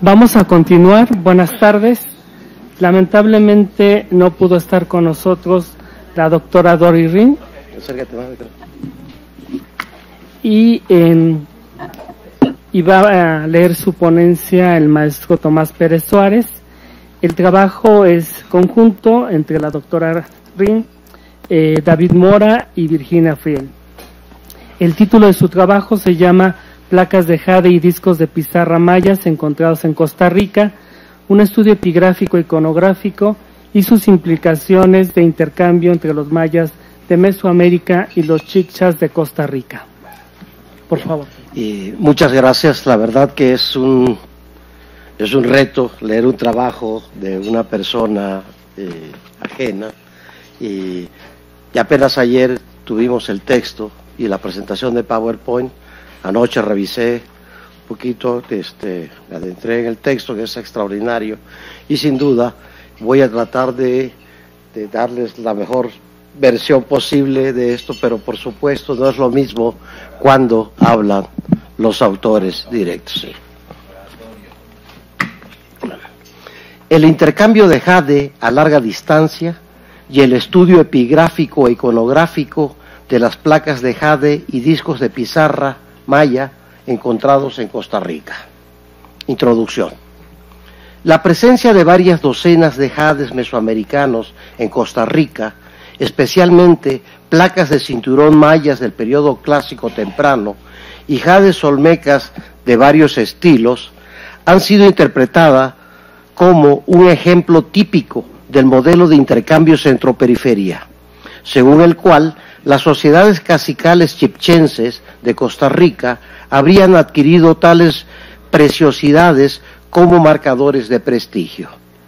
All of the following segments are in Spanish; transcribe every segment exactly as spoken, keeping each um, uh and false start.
Vamos a continuar. Buenas tardes. Lamentablemente no pudo estar con nosotros la doctora Dori Rin. Y, eh, y va a leer su ponencia el maestro Tomás Pérez Suárez. El trabajo es conjunto entre la doctora Rin, eh, David Mora y Virginia Friel. El título de su trabajo se llama Placas de jade y discos de pizarra mayas encontrados en Costa Rica, un estudio epigráfico iconográfico y sus implicaciones de intercambio entre los mayas de Mesoamérica y los chichas de Costa Rica. Por favor. Y muchas gracias. La verdad que es un es un reto leer un trabajo de una persona eh, ajena y, y apenas ayer tuvimos el texto y la presentación de PowerPoint. Anoche revisé un poquito, este, me adentré en el texto, que es extraordinario, y sin duda voy a tratar de, de darles la mejor versión posible de esto, pero por supuesto no es lo mismo cuando hablan los autores directos. El intercambio de jade a larga distancia y el estudio epigráfico e iconográfico de las placas de jade y discos de pizarra maya encontrados en Costa Rica. Introducción. La presencia de varias docenas de jades mesoamericanos en Costa Rica, especialmente placas de cinturón mayas del periodo clásico temprano y jades olmecas de varios estilos, han sido interpretadas como un ejemplo típico del modelo de intercambio centro-periferia, según el cual las sociedades cacicales chipchenses de Costa Rica habrían adquirido tales preciosidades como marcadores de prestigio.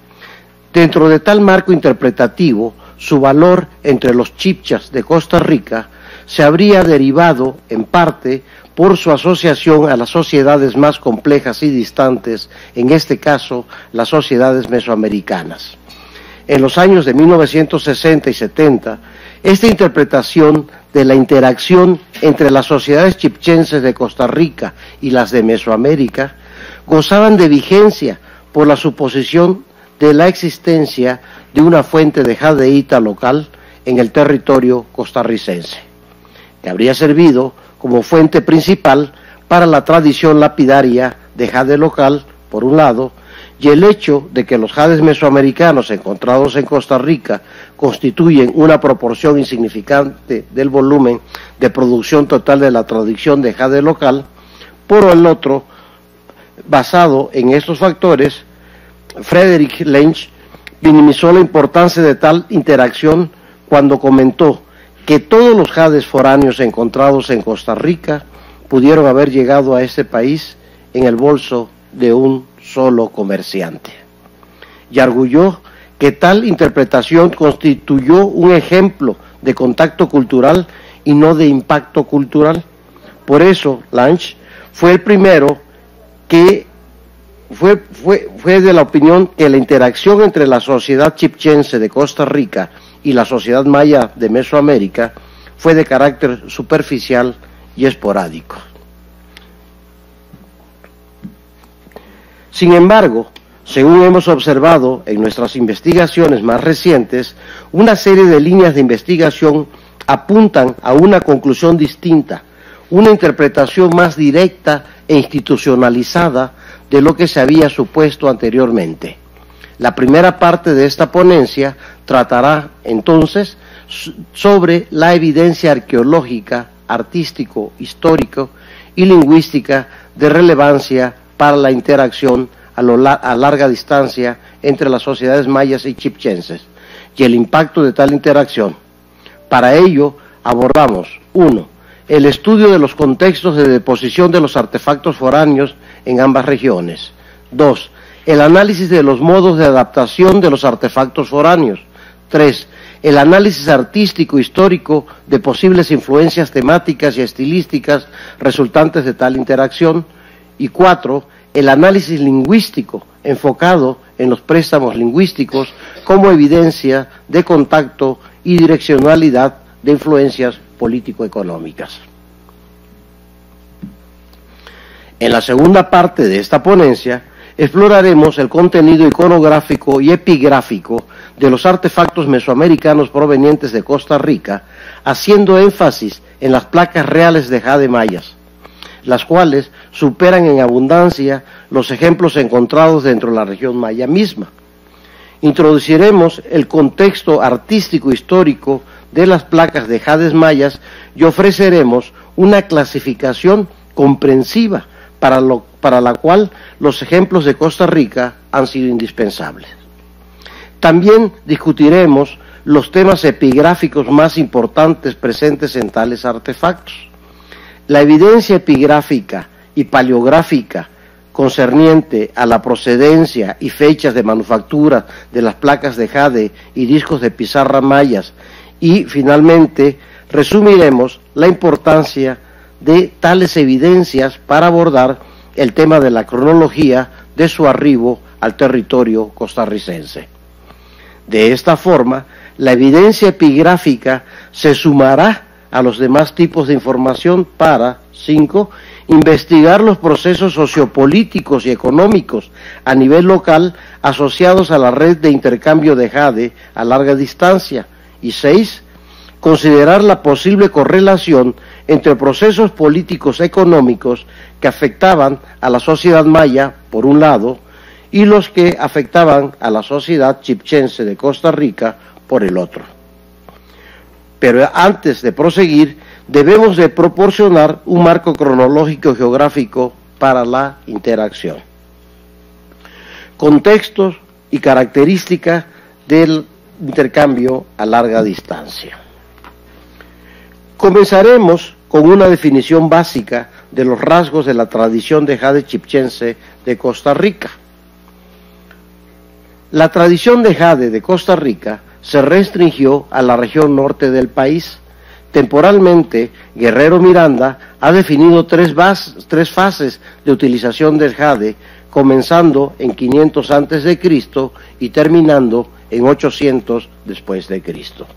Dentro de tal marco interpretativo, su valor entre los chipchas de Costa Rica se habría derivado, en parte, por su asociación a las sociedades más complejas y distantes, en este caso, las sociedades mesoamericanas. En los años de mil novecientos sesenta y setenta, esta interpretación de la interacción entre las sociedades chipchenses de Costa Rica y las de Mesoamérica gozaban de vigencia por la suposición de la existencia de una fuente de jadeíta local en el territorio costarricense, que habría servido como fuente principal para la tradición lapidaria de jade local, por un lado, y el hecho de que los jades mesoamericanos encontrados en Costa Rica constituyen una proporción insignificante del volumen de producción total de la tradición de jade local, por el otro, basado en estos factores, Frederick Lynch minimizó la importancia de tal interacción cuando comentó que todos los jades foráneos encontrados en Costa Rica pudieron haber llegado a este país en el bolso de un solo comerciante, y arguyó que tal interpretación constituyó un ejemplo de contacto cultural y no de impacto cultural. Por eso, Lange fue el primero que fue, fue, fue de la opinión que la interacción entre la sociedad chipchense de Costa Rica y la sociedad maya de Mesoamérica fue de carácter superficial y esporádico. Sin embargo, según hemos observado en nuestras investigaciones más recientes, una serie de líneas de investigación apuntan a una conclusión distinta, una interpretación más directa e institucionalizada de lo que se había supuesto anteriormente. La primera parte de esta ponencia tratará, entonces, sobre la evidencia arqueológica, artístico, histórico y lingüística de relevancia para la interacción a, lo la a larga distancia entre las sociedades mayas y chipchenses y el impacto de tal interacción. Para ello abordamos uno El estudio de los contextos de deposición de los artefactos foráneos en ambas regiones. dos El análisis de los modos de adaptación de los artefactos foráneos. tres El análisis artístico histórico de posibles influencias temáticas y estilísticas resultantes de tal interacción. Y cuatro, el análisis lingüístico enfocado en los préstamos lingüísticos como evidencia de contacto y direccionalidad de influencias político-económicas. En la segunda parte de esta ponencia exploraremos el contenido iconográfico y epigráfico de los artefactos mesoamericanos provenientes de Costa Rica, haciendo énfasis en las placas reales de jade mayas, las cuales superan en abundancia los ejemplos encontrados dentro de la región maya misma. Introduciremos el contexto artístico histórico de las placas de jades mayas y ofreceremos una clasificación comprensiva para, lo, para la cual los ejemplos de Costa Rica han sido indispensables. También discutiremos los temas epigráficos más importantes presentes en tales artefactos. La evidencia epigráfica y paleográfica concerniente a la procedencia y fechas de manufactura de las placas de jade y discos de pizarra mayas, y finalmente resumiremos la importancia de tales evidencias para abordar el tema de la cronología de su arribo al territorio costarricense. De esta forma, la evidencia epigráfica se sumará a los demás tipos de información para, cinco, investigar los procesos sociopolíticos y económicos a nivel local asociados a la red de intercambio de jade a larga distancia, y seis, considerar la posible correlación entre procesos políticos económicos que afectaban a la sociedad maya, por un lado, y los que afectaban a la sociedad chibchense de Costa Rica, por el otro. Pero antes de proseguir, debemos de proporcionar un marco cronológico y geográfico para la interacción. Contextos y características del intercambio a larga distancia. Comenzaremos con una definición básica de los rasgos de la tradición de jade chibchense de Costa Rica. La tradición de jade de Costa Rica se restringió a la región norte del país. Temporalmente, Guerrero Miranda ha definido tres, bas, tres fases de utilización del jade, comenzando en quinientos antes de Cristo y terminando en ochocientos después de Cristo.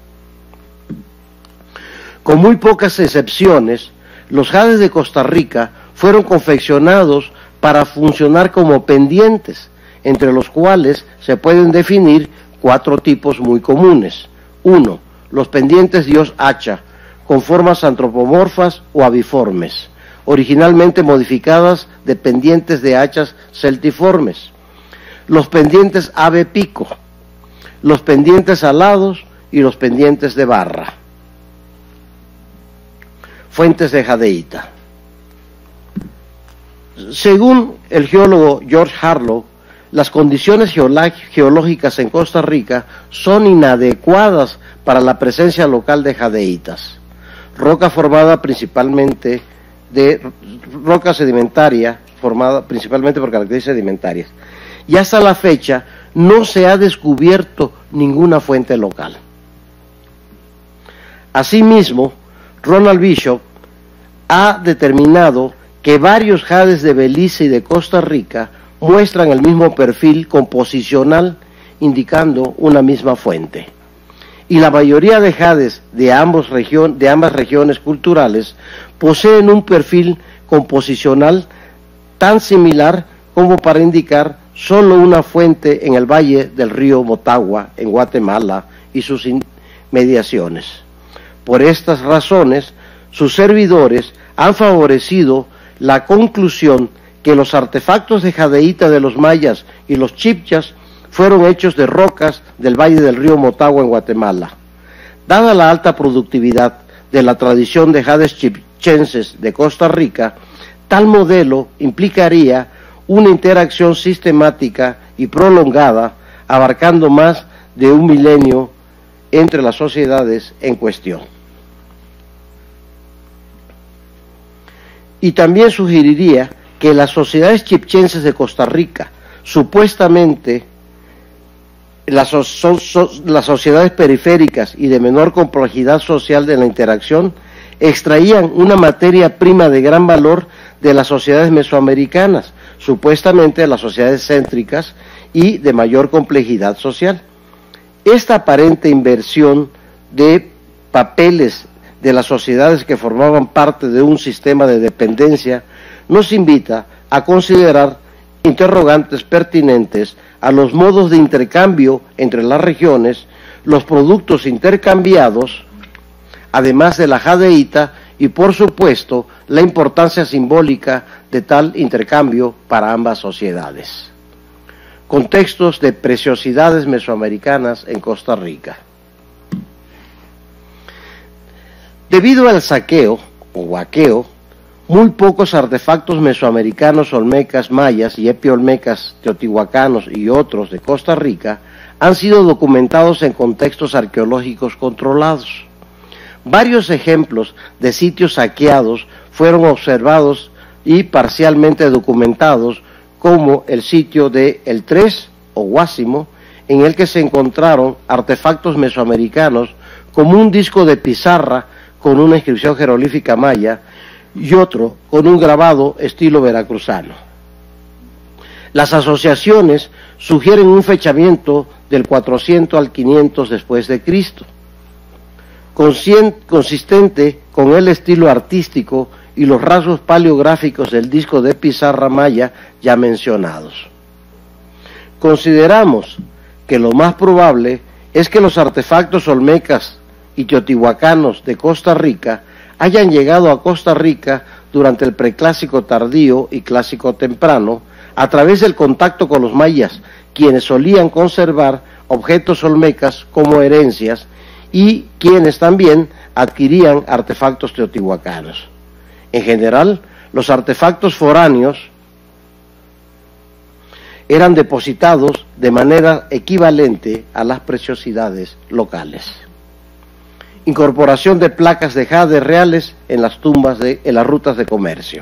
Con muy pocas excepciones, los jades de Costa Rica fueron confeccionados para funcionar como pendientes, entre los cuales se pueden definir cuatro tipos muy comunes. Uno, los pendientes dios hacha, con formas antropomorfas o aviformes, originalmente modificadas de pendientes de hachas celtiformes. Los pendientes ave pico, los pendientes alados y los pendientes de barra. Fuentes de jadeíta. Según el geólogo George Harlow, las condiciones geológicas en Costa Rica son inadecuadas para la presencia local de jadeítas, roca formada principalmente de roca sedimentaria, formada principalmente por características sedimentarias, y hasta la fecha no se ha descubierto ninguna fuente local. Asimismo, Ronald Bishop ha determinado que varios jades de Belice y de Costa Rica muestran el mismo perfil composicional, indicando una misma fuente. Y la mayoría de jades de, ambos region, de ambas regiones culturales poseen un perfil composicional tan similar como para indicar solo una fuente en el valle del río Motagua, en Guatemala, y sus inmediaciones. Por estas razones, sus servidores han favorecido la conclusión que los artefactos de jadeíta de los mayas y los chibchas fueron hechos de rocas del valle del río Motagua en Guatemala. Dada la alta productividad de la tradición de jades chibchenses de Costa Rica, tal modelo implicaría una interacción sistemática y prolongada, abarcando más de un milenio entre las sociedades en cuestión. Y también sugeriría que las sociedades chibchenses de Costa Rica, supuestamente las, so, so, las sociedades periféricas y de menor complejidad social de la interacción, extraían una materia prima de gran valor de las sociedades mesoamericanas, supuestamente las sociedades céntricas y de mayor complejidad social. Esta aparente inversión de papeles de las sociedades que formaban parte de un sistema de dependencia nos invita a considerar interrogantes pertinentes a los modos de intercambio entre las regiones, los productos intercambiados, además de la jadeíta, y por supuesto la importancia simbólica de tal intercambio para ambas sociedades. Contextos de preciosidades mesoamericanas en Costa Rica. Debido al saqueo o huaqueo, muy pocos artefactos mesoamericanos, olmecas, mayas y epiolmecas, teotihuacanos y otros de Costa Rica han sido documentados en contextos arqueológicos controlados. Varios ejemplos de sitios saqueados fueron observados y parcialmente documentados, como el sitio de El Tres o Guásimo, en el que se encontraron artefactos mesoamericanos como un disco de pizarra con una inscripción jeroglífica maya y otro con un grabado estilo veracruzano. Las asociaciones sugieren un fechamiento del cuatrocientos al quinientos después de Cristo, consistente con el estilo artístico y los rasgos paleográficos del disco de pizarra maya ya mencionados. Consideramos que lo más probable es que los artefactos olmecas y teotihuacanos de Costa Rica hayan llegado a Costa Rica durante el preclásico tardío y clásico temprano, a través del contacto con los mayas, quienes solían conservar objetos olmecas como herencias y quienes también adquirían artefactos teotihuacanos. En general, los artefactos foráneos eran depositados de manera equivalente a las preciosidades locales. Incorporación de placas de jade reales en las tumbas de en las rutas de comercio.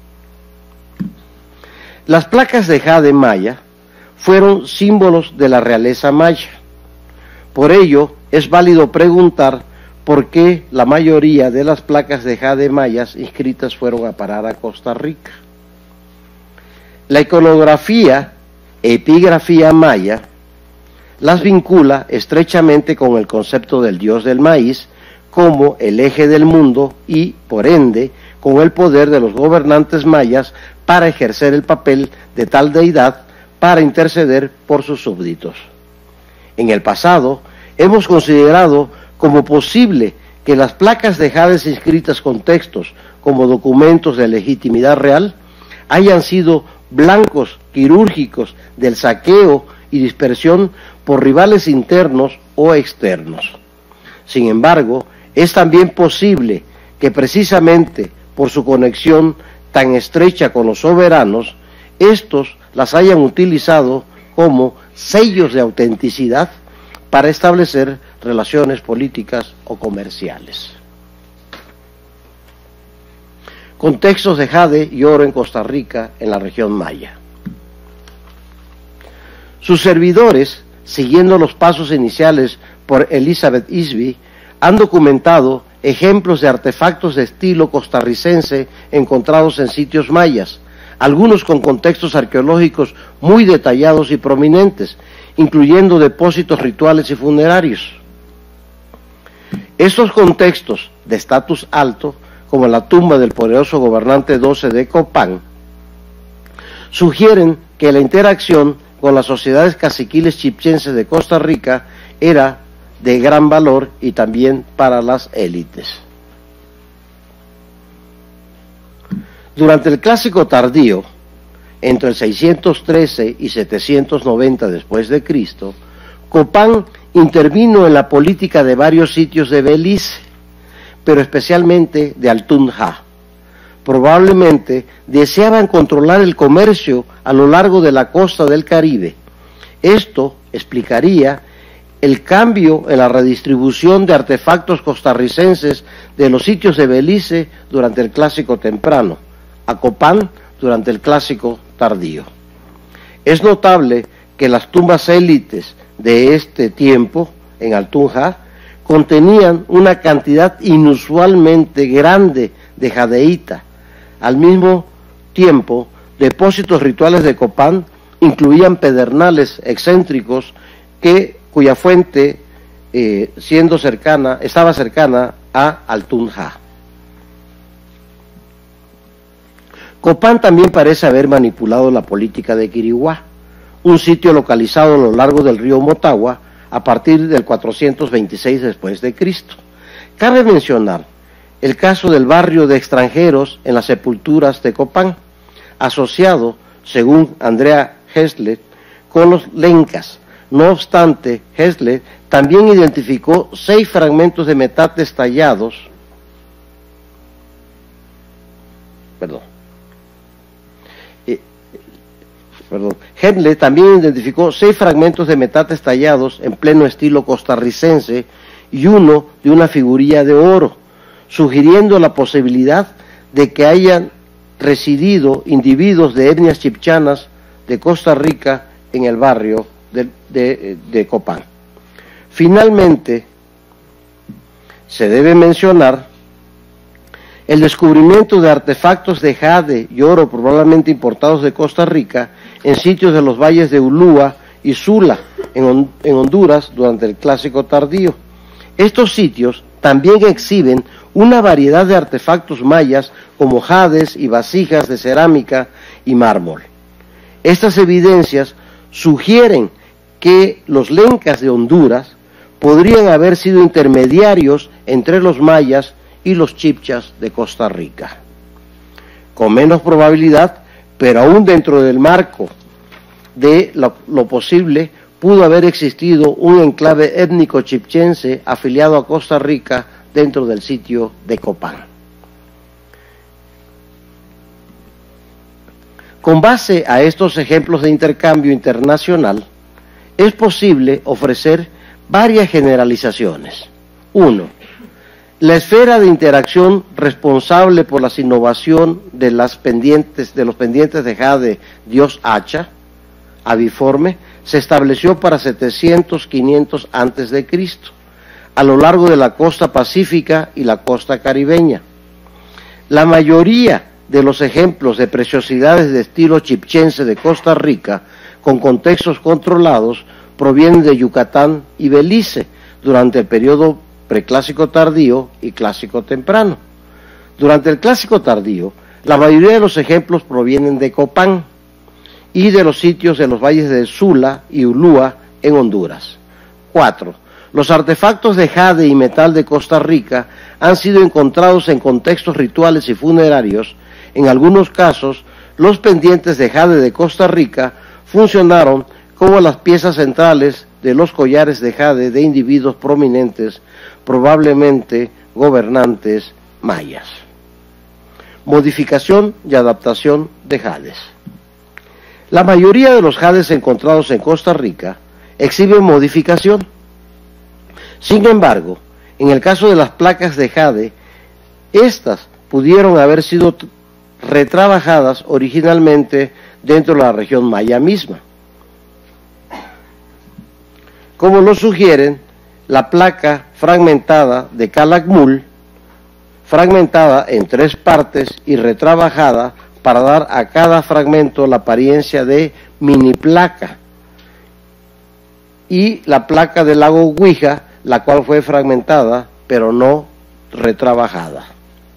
Las placas de jade maya fueron símbolos de la realeza maya. Por ello, es válido preguntar por qué la mayoría de las placas de jade mayas inscritas fueron a parar a Costa Rica. La iconografía e epigrafía maya las vincula estrechamente con el concepto del dios del maíz como el eje del mundo y, por ende, con el poder de los gobernantes mayas para ejercer el papel de tal deidad para interceder por sus súbditos. En el pasado, hemos considerado como posible que las placas de jades inscritas con textos como documentos de legitimidad real hayan sido blancos quirúrgicos del saqueo y dispersión por rivales internos o externos. Sin embargo, es también posible que precisamente por su conexión tan estrecha con los soberanos, estos las hayan utilizado como sellos de autenticidad para establecer relaciones políticas o comerciales. Contextos de jade y oro en Costa Rica, en la región maya. Sus servidores, siguiendo los pasos iniciales por Elizabeth Isby, han documentado ejemplos de artefactos de estilo costarricense encontrados en sitios mayas, algunos con contextos arqueológicos muy detallados y prominentes, incluyendo depósitos rituales y funerarios. Estos contextos de estatus alto, como la tumba del poderoso gobernante doce de Copán, sugieren que la interacción con las sociedades caciquiles chipchenses de Costa Rica era de gran valor y también para las élites. Durante el clásico tardío, entre el seiscientos trece y setecientos noventa después de Cristo, Copán intervino en la política de varios sitios de Belice, pero especialmente de Altún-Ja. Probablemente deseaban controlar el comercio a lo largo de la costa del Caribe. Esto explicaría el cambio en la redistribución de artefactos costarricenses de los sitios de Belice durante el clásico temprano, a Copán durante el clásico tardío. Es notable que las tumbas élites de este tiempo, en Altún-Ja, contenían una cantidad inusualmente grande de jadeíta. Al mismo tiempo, depósitos rituales de Copán incluían pedernales excéntricos que, cuya fuente eh, siendo cercana, estaba cercana a Altún-Ja. Copán también parece haber manipulado la política de Quiriguá, un sitio localizado a lo largo del río Motagua a partir del cuatrocientos veintiséis después de Cristo. Cabe mencionar el caso del barrio de extranjeros en las sepulturas de Copán, asociado, según Andrea Hessler, con los lencas. No obstante, Hessler también identificó seis fragmentos de metates tallados, perdón, eh, perdón, Hessler también identificó seis fragmentos de metates tallados en pleno estilo costarricense y uno de una figurilla de oro, sugiriendo la posibilidad de que hayan residido individuos de etnias chibchanas de Costa Rica en el barrio de, de, de Copán. Finalmente, se debe mencionar el descubrimiento de artefactos de jade y oro probablemente importados de Costa Rica en sitios de los valles de Ulúa y Sula, en, en Honduras, durante el Clásico Tardío. Estos sitios también exhiben una variedad de artefactos mayas como jades y vasijas de cerámica y mármol. Estas evidencias sugieren que los lencas de Honduras podrían haber sido intermediarios entre los mayas y los chibchas de Costa Rica. Con menos probabilidad, pero aún dentro del marco de lo, lo posible, pudo haber existido un enclave étnico chibchense afiliado a Costa Rica dentro del sitio de Copán. Con base a estos ejemplos de intercambio internacional, es posible ofrecer varias generalizaciones. Uno, la esfera de interacción responsable por la innovación de, las pendientes, de los pendientes de jade dios Hacha, aviforme, se estableció para setecientos, quinientos antes de Cristo, a lo largo de la costa pacífica y la costa caribeña. La mayoría de los ejemplos de preciosidades de estilo chibchense de Costa Rica, con contextos controlados, provienen de Yucatán y Belice, durante el periodo preclásico tardío y clásico temprano. Durante el clásico tardío, la mayoría de los ejemplos provienen de Copán y de los sitios de los valles de Sula y Ulúa en Honduras. Cuatro. Los artefactos de jade y metal de Costa Rica han sido encontrados en contextos rituales y funerarios. En algunos casos, los pendientes de jade de Costa Rica funcionaron como las piezas centrales de los collares de jade de individuos prominentes, probablemente gobernantes mayas. Modificación y adaptación de jades. La mayoría de los jades encontrados en Costa Rica exhiben modificación. Sin embargo, en el caso de las placas de jade, estas pudieron haber sido retrabajadas originalmente dentro de la región maya misma, como lo sugieren la placa fragmentada de Calakmul, fragmentada en tres partes y retrabajada para dar a cada fragmento la apariencia de mini placa, y la placa del lago Huija, la cual fue fragmentada pero no retrabajada.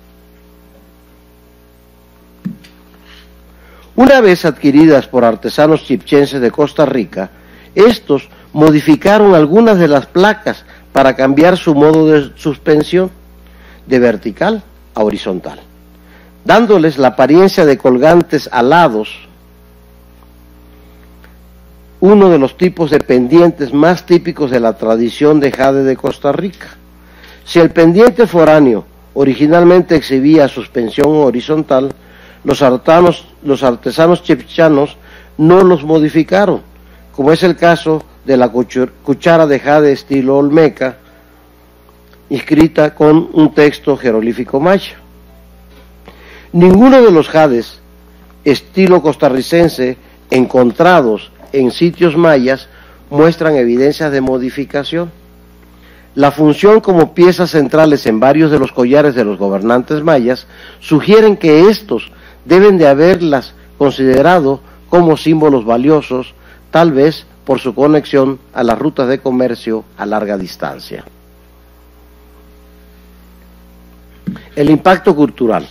Una vez adquiridas por artesanos chibchenses de Costa Rica, estos modificaron algunas de las placas para cambiar su modo de suspensión de vertical a horizontal, dándoles la apariencia de colgantes alados, uno de los tipos de pendientes más típicos de la tradición de jade de Costa Rica. Si el pendiente foráneo originalmente exhibía suspensión horizontal, los artesanos, los artesanos chibchanos no los modificaron, como es el caso de la cuchara de jade estilo olmeca, inscrita con un texto jeroglífico maya. Ninguno de los jades estilo costarricense encontrados en sitios mayas muestran evidencias de modificación. La función como piezas centrales en varios de los collares de los gobernantes mayas sugieren que estos deben de haberlas considerado como símbolos valiosos, tal vez por su conexión a las rutas de comercio a larga distancia. El impacto cultural.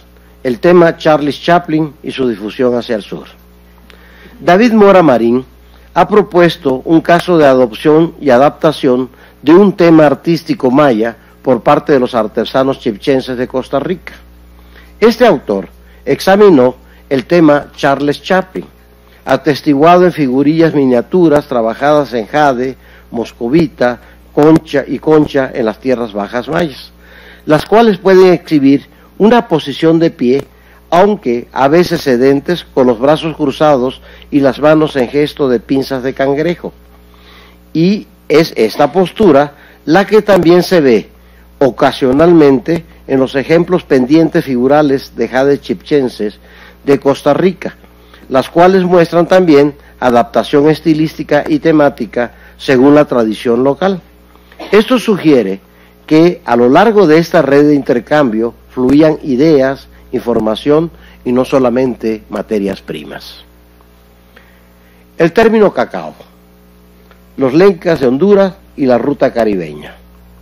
el tema Charles Chaplin y su difusión hacia el sur. David Mora Marín ha propuesto un caso de adopción y adaptación de un tema artístico maya por parte de los artesanos chibchenses de Costa Rica. Este autor examinó el tema Charles Chaplin, atestiguado en figurillas miniaturas trabajadas en jade, moscovita, concha y concha en las tierras bajas mayas, las cuales pueden exhibir una posición de pie, aunque a veces sedentes, con los brazos cruzados y las manos en gesto de pinzas de cangrejo. Y es esta postura la que también se ve ocasionalmente en los ejemplos pendientes figurales de jade chibchenses de Costa Rica, las cuales muestran también adaptación estilística y temática según la tradición local. Esto sugiere que a lo largo de esta red de intercambio fluían ideas, información y no solamente materias primas. El término cacao, los lencas de Honduras y la ruta caribeña.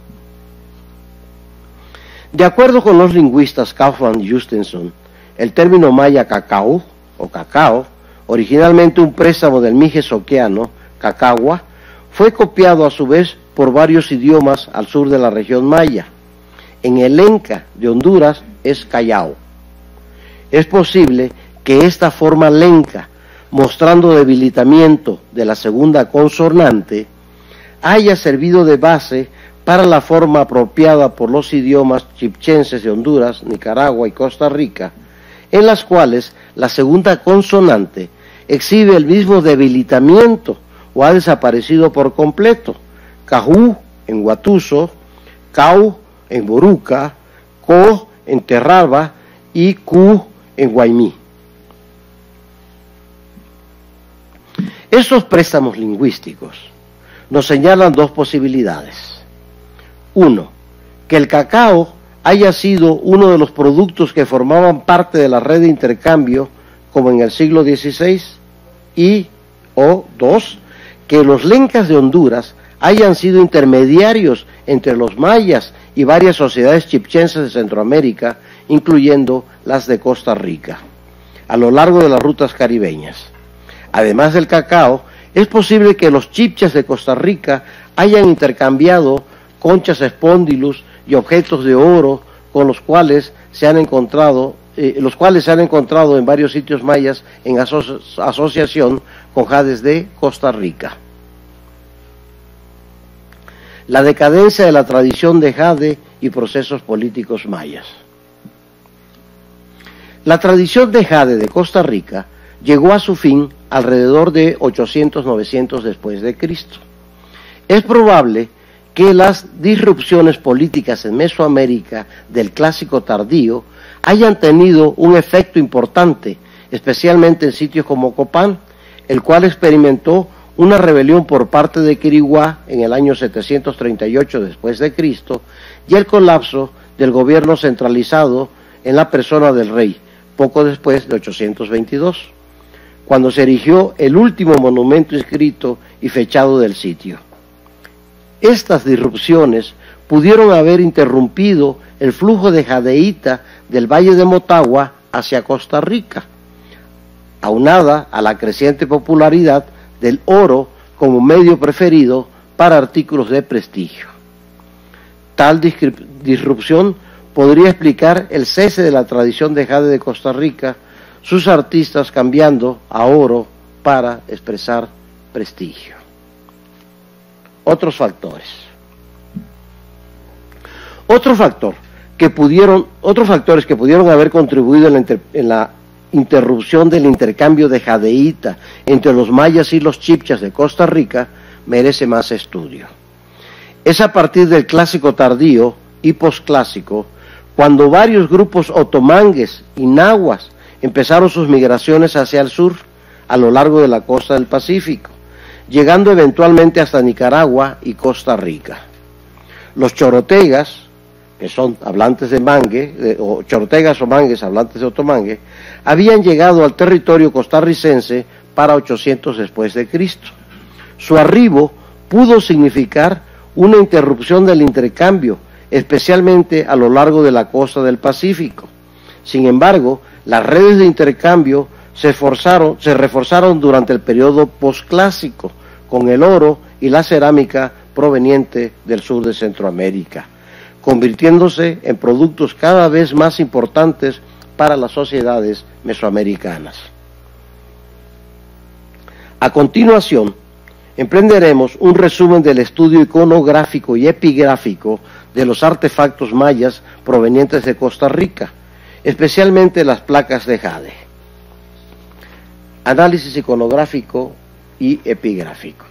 De acuerdo con los lingüistas Kaufman y Justenson, el término maya cacao o cacao, originalmente un préstamo del mije soqueano, cacagua, fue copiado a su vez por varios idiomas al sur de la región maya. En el lenca de Honduras es callao. Es posible que esta forma lenca, mostrando debilitamiento de la segunda consonante, haya servido de base para la forma apropiada por los idiomas chibchenses de Honduras, Nicaragua y Costa Rica, en las cuales la segunda consonante exhibe el mismo debilitamiento o ha desaparecido por completo. Cajú en Guatuso, Cau en Boruca, Co en Terraba y Cu en Guaymí. Estos préstamos lingüísticos nos señalan dos posibilidades. Uno, que el cacao haya sido uno de los productos que formaban parte de la red de intercambio como en el siglo dieciséis, y o dos, que los lencas de Honduras hayan sido intermediarios entre los mayas y varias sociedades chibchenses de Centroamérica, incluyendo las de Costa Rica, a lo largo de las rutas caribeñas. Además del cacao, es posible que los chibchas de Costa Rica hayan intercambiado conchas espondylus y objetos de oro con los cuales se han encontrado, eh, los cuales se han encontrado en varios sitios mayas en aso asociación con jades de Costa Rica. La decadencia de la tradición de jade y procesos políticos mayas. La tradición de jade de Costa Rica llegó a su fin alrededor de ochocientos novecientos después de Cristo. Es probable que las disrupciones políticas en Mesoamérica del Clásico tardío hayan tenido un efecto importante, especialmente en sitios como Copán, el cual experimentó una rebelión por parte de Quiriguá en el año setecientos treinta y ocho después de Cristo y el colapso del gobierno centralizado en la persona del rey, poco después de ochocientos veintidós, cuando se erigió el último monumento inscrito y fechado del sitio. Estas disrupciones pudieron haber interrumpido el flujo de jadeíta del Valle de Motagua hacia Costa Rica, aunada a la creciente popularidad del oro como medio preferido para artículos de prestigio. Tal disrupción podría explicar el cese de la tradición de jade de Costa Rica, sus artistas cambiando a oro para expresar prestigio. Otros factores. Otro factor que pudieron, otros factores que pudieron haber contribuido en la, inter, en la interrupción del intercambio de jadeíta entre los mayas y los chibchas de Costa Rica merece más estudio. Es a partir del Clásico tardío y posclásico cuando varios grupos otomangues y nahuas empezaron sus migraciones hacia el sur a lo largo de la costa del Pacífico, llegando eventualmente hasta Nicaragua y Costa Rica. Los chorotegas, que son hablantes de mangue, de, o chorotegas o mangues hablantes de otomangue, habían llegado al territorio costarricense para ochocientos después de Cristo. Su arribo pudo significar una interrupción del intercambio, especialmente a lo largo de la costa del Pacífico, Sin embargo, las redes de intercambio se, forzaron, se reforzaron durante el periodo posclásico, con el oro y la cerámica proveniente del sur de Centroamérica, convirtiéndose en productos cada vez más importantes para las sociedades mesoamericanas. A continuación, emprenderemos un resumen del estudio iconográfico y epigráfico de los artefactos mayas provenientes de Costa Rica, especialmente las placas de jade. Análisis iconográfico y epigráfico.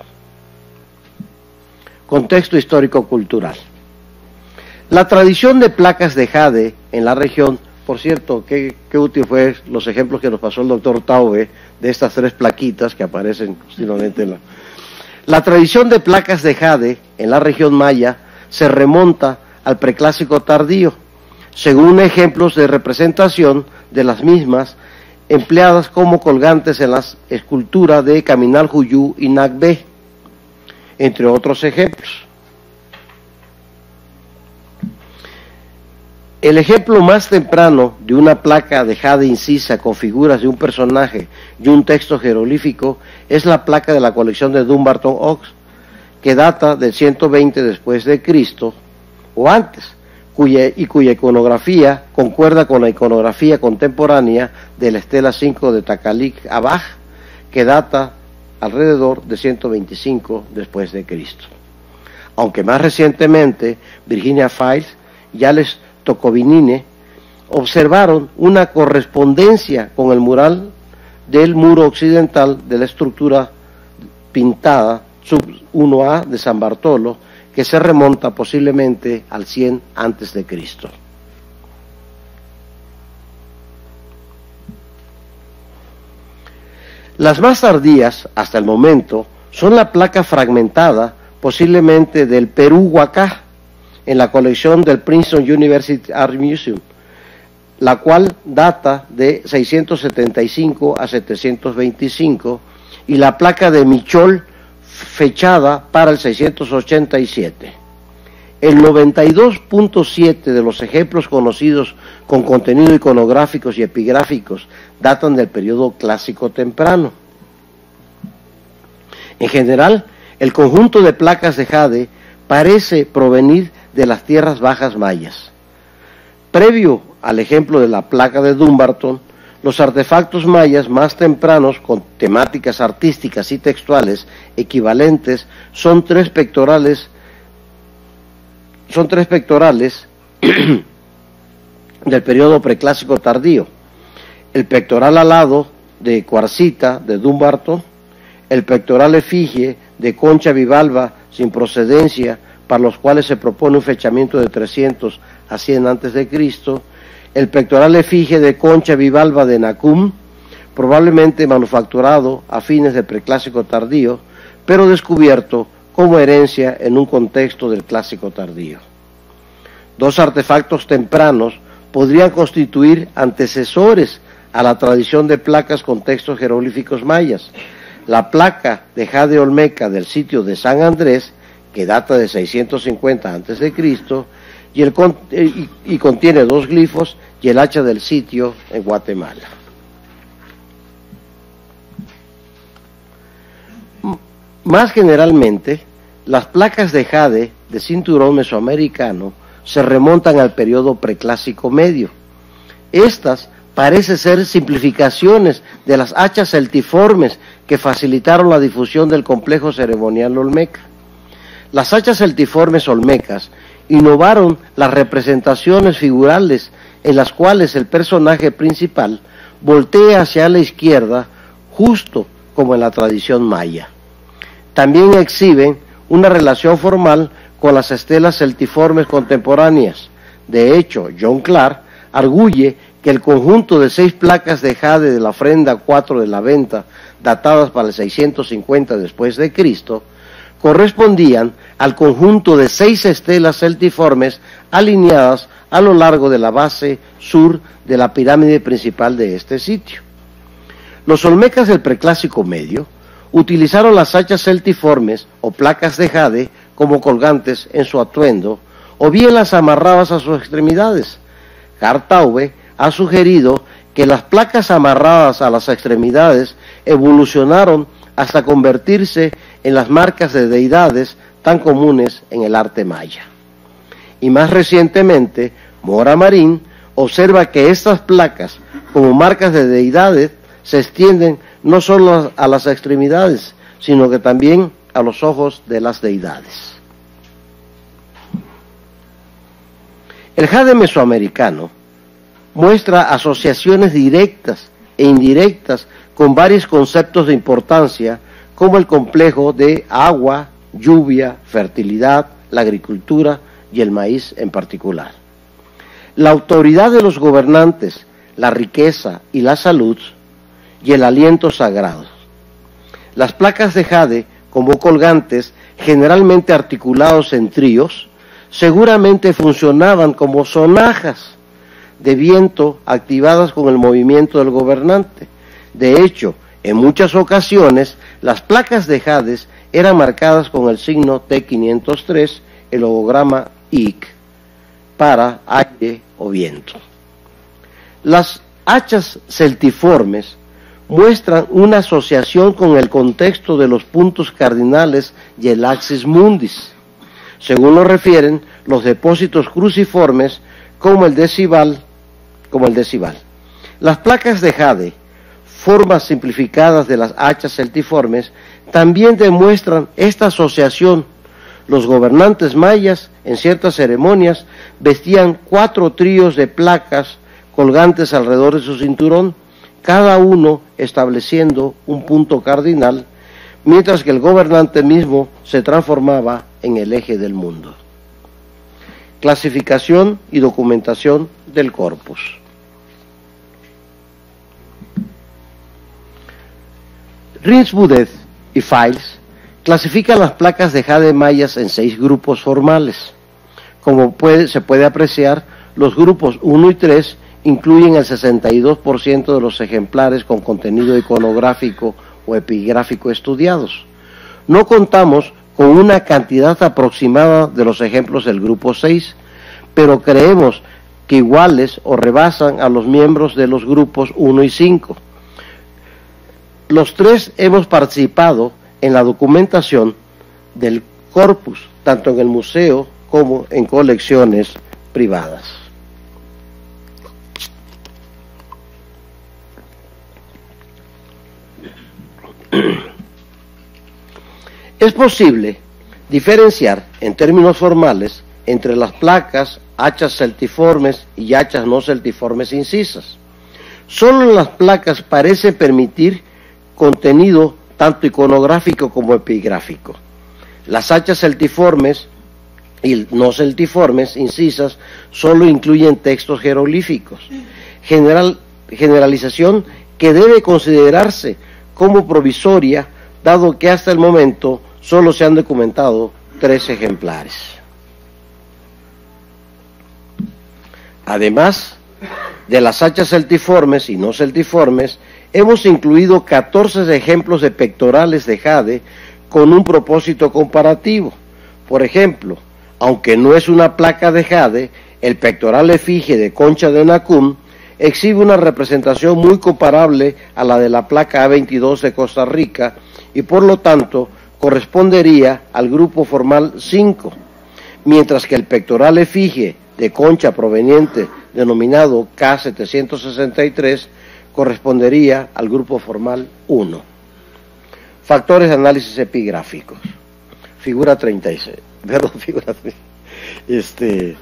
Contexto histórico-cultural. La tradición de placas de jade en la región, por cierto, qué, qué útil fue los ejemplos que nos pasó el doctor Taube de estas tres plaquitas que aparecen continuamente en la... La tradición de placas de jade en la región maya se remonta al preclásico tardío, según ejemplos de representación de las mismas empleadas como colgantes en las esculturas de Caminal-Juyú y Nagbe, entre otros ejemplos. El ejemplo más temprano de una placa de jade incisa con figuras de un personaje y un texto jeroglífico es la placa de la colección de Dumbarton Oaks, que data del ciento veinte después de Cristo o antes, cuya, y cuya iconografía concuerda con la iconografía contemporánea de la estela cinco de Takalik Abaj, que data alrededor de ciento veinticinco después de Cristo. Aunque más recientemente Virginia Files y Alex Toccovinini observaron una correspondencia con el mural del muro occidental de la estructura pintada sub uno A de San Bartolo, que se remonta posiblemente al cien antes de Cristo. Las más tardías, hasta el momento, son la placa fragmentada, posiblemente del Perú Huacá, en la colección del Princeton University Art Museum, la cual data de seiscientos setenta y cinco a setecientos veinticinco, y la placa de Michol, fechada para el seiscientos ochenta y siete. El noventa y dos punto siete de los ejemplos conocidos con contenido iconográficos y epigráficos datan del periodo clásico temprano. En general, el conjunto de placas de jade parece provenir de las tierras bajas mayas. Previo al ejemplo de la placa de Dumbarton, los artefactos mayas más tempranos con temáticas artísticas y textuales equivalentes son tres pectorales, son tres pectorales del periodo preclásico tardío: el pectoral alado de cuarcita de Dumbarton, el pectoral efigie de concha bivalva sin procedencia, para los cuales se propone un fechamiento de trescientos a cien antes de Cristo, el pectoral efigie de concha bivalva de Nacum, probablemente manufacturado a fines del preclásico tardío, pero descubierto como herencia en un contexto del clásico tardío. Dos artefactos tempranos podrían constituir antecesores a la tradición de placas con textos jeroglíficos mayas: la placa de jade olmeca del sitio de San Andrés, que data de seiscientos cincuenta antes de Cristo, y, el, y, y contiene dos glifos, y el hacha del sitio en Guatemala. Más generalmente, las placas de jade de cinturón mesoamericano se remontan al periodo preclásico medio. Estas parecen ser simplificaciones de las hachas celtiformes que facilitaron la difusión del complejo ceremonial olmeca. Las hachas celtiformes olmecas innovaron las representaciones figurales en las cuales el personaje principal voltea hacia la izquierda, justo como en la tradición maya. También exhiben una relación formal con las estelas celtiformes contemporáneas. De hecho, John Clark arguye que el conjunto de seis placas de jade de la ofrenda cuatro de la venta, datadas para el seiscientos cincuenta después de Cristo, correspondían al conjunto de seis estelas celtiformes alineadas a lo largo de la base sur de la pirámide principal de este sitio. Los olmecas del preclásico medio utilizaron las hachas celtiformes o placas de jade como colgantes en su atuendo, o bien las amarradas a sus extremidades. Cartaube ha sugerido que las placas amarradas a las extremidades evolucionaron hasta convertirse en las marcas de deidades tan comunes en el arte maya. Y más recientemente, Mora Marín observa que estas placas, como marcas de deidades, se extienden no solo a las extremidades, sino que también a los ojos de las deidades. El jade mesoamericano muestra asociaciones directas e indirectas con varios conceptos de importancia, como el complejo de agua, lluvia, fertilidad, la agricultura y el maíz en particular. La autoridad de los gobernantes, la riqueza y la salud, y el aliento sagrado. Las placas de jade, como colgantes, generalmente articulados en tríos, seguramente funcionaban como sonajas de viento activadas con el movimiento del gobernante. De hecho, en muchas ocasiones, las placas de jades eran marcadas con el signo T quinientos tres, el logograma I C, para aire o viento. Las hachas celtiformes muestran una asociación con el contexto de los puntos cardinales y el axis mundis, según lo refieren los depósitos cruciformes como el decibal, como el decibal. Las placas de jade, formas simplificadas de las hachas celtiformes, también demuestran esta asociación. Los gobernantes mayas, en ciertas ceremonias, vestían cuatro tríos de placas colgantes alrededor de su cinturón, cada uno estableciendo un punto cardinal, mientras que el gobernante mismo se transformaba en el eje del mundo. Clasificación y documentación del corpus. Rinsbudet y Files clasifican las placas de jade mayas en seis grupos formales. Como puede, se puede apreciar, los grupos uno y tres incluyen el sesenta y dos por ciento de los ejemplares con contenido iconográfico o epigráfico estudiados. No contamos con una cantidad aproximada de los ejemplos del grupo seis, pero creemos que iguales o rebasan a los miembros de los grupos uno y cinco. Los tres hemos participado en la documentación del corpus, tanto en el museo como en colecciones privadas. Es posible diferenciar en términos formales entre las placas, hachas celtiformes y hachas no celtiformes incisas. Solo las placas parecen permitir contenido tanto iconográfico como epigráfico. Las hachas celtiformes y no celtiformes incisas solo incluyen textos jeroglíficos. General, generalización que debe considerarse como provisoria, dado que hasta el momento solo se han documentado tres ejemplares. Además de las hachas celtiformes y no celtiformes, hemos incluido catorce ejemplos de pectorales de jade con un propósito comparativo. Por ejemplo, aunque no es una placa de jade, el pectoral efigie de Concha de Nacum exhibe una representación muy comparable a la de la placa A veintidós de Costa Rica y por lo tanto correspondería al grupo formal cinco, mientras que el pectoral efigie de concha proveniente denominado K setecientos sesenta y tres correspondería al grupo formal uno. Factores de análisis epigráficos. Figura treinta y seis. Perdón, figura este,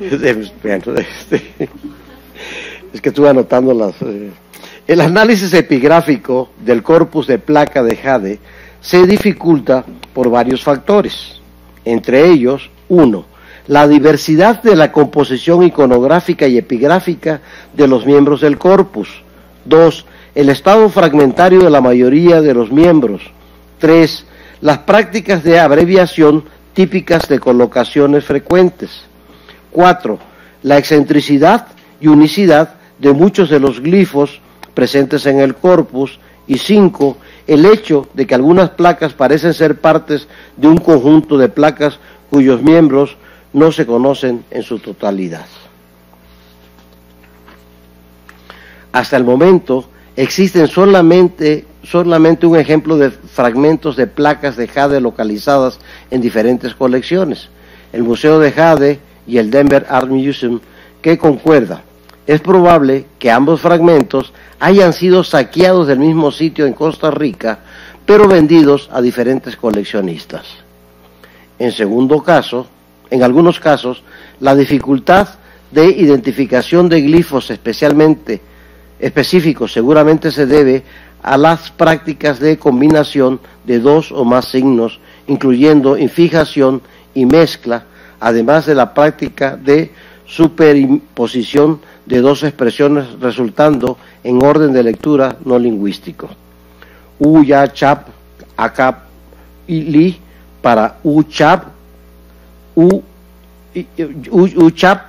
este es que estuve anotando las... Eh, el análisis epigráfico del corpus de placa de jade se dificulta por varios factores, entre ellos, uno, la diversidad de la composición iconográfica y epigráfica de los miembros del corpus. Dos, el estado fragmentario de la mayoría de los miembros. Tres, las prácticas de abreviación típicas de colocaciones frecuentes. Cuatro, la excentricidad y unicidad de muchos de los glifos presentes en el corpus. Y cinco, el hecho de que algunas placas parecen ser partes de un conjunto de placas cuyos miembros no se conocen en su totalidad. Hasta el momento existen solamente, solamente un ejemplo de fragmentos de placas de jade localizadas en diferentes colecciones, el Museo de Jade y el Denver Art Museum, que concuerdan. Es probable que ambos fragmentos hayan sido saqueados del mismo sitio en Costa Rica, pero vendidos a diferentes coleccionistas. En segundo caso, en algunos casos, la dificultad de identificación de glifos especialmente específicos seguramente se debe a las prácticas de combinación de dos o más signos, incluyendo infijación y mezcla, además de la práctica de superimposición de dos expresiones resultando en orden de lectura no lingüístico. U, ya, chap, acap y li para u, chap, u, u, u chap,